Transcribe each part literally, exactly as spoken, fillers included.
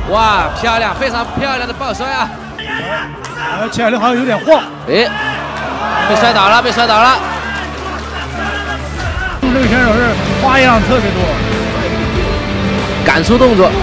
哇，漂亮，非常漂亮的抱摔啊！ 呃，起来的好像有点晃。 哎，被摔倒了，被摔倒了。 这个选手是花样特别多， 赶出动作。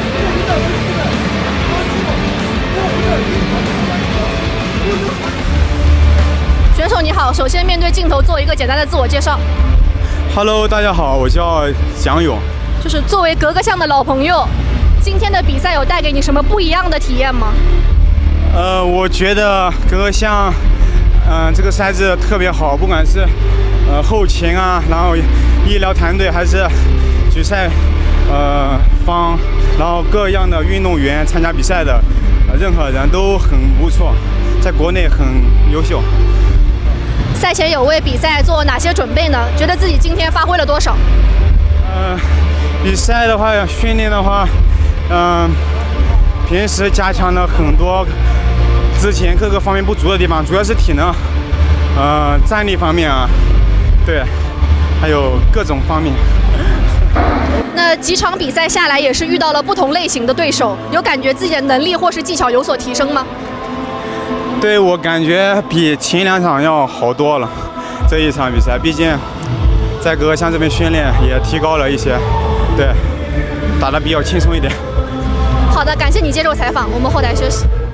选手你好，首先面对镜头做一个简单的自我介绍。 Hello， 大家好，我叫蒋勇。 就是作为格格巷的老朋友，今天的比赛有带给你什么不一样的体验吗？ 呃，我觉得格格巷，嗯、呃，这个赛制特别好，不管是呃后勤啊，然后医疗团队，还是举赛呃方，然后各样的运动员参加比赛的，呃，任何人都很不错，在国内很优秀。 赛前有为比赛做哪些准备呢？觉得自己今天发挥了多少？ 呃，比赛的话，训练的话，嗯、呃，平时加强了很多之前各个方面不足的地方，主要是体能，呃，站立方面啊，对，还有各种方面。 那几场比赛下来，也是遇到了不同类型的对手，有感觉自己的能力或是技巧有所提升吗？ 对，我感觉比前两场要好多了。这一场比赛，毕竟在格格巷这边训练也提高了一些，对，打得比较轻松一点。 好的，感谢你接受采访，我们后台休息。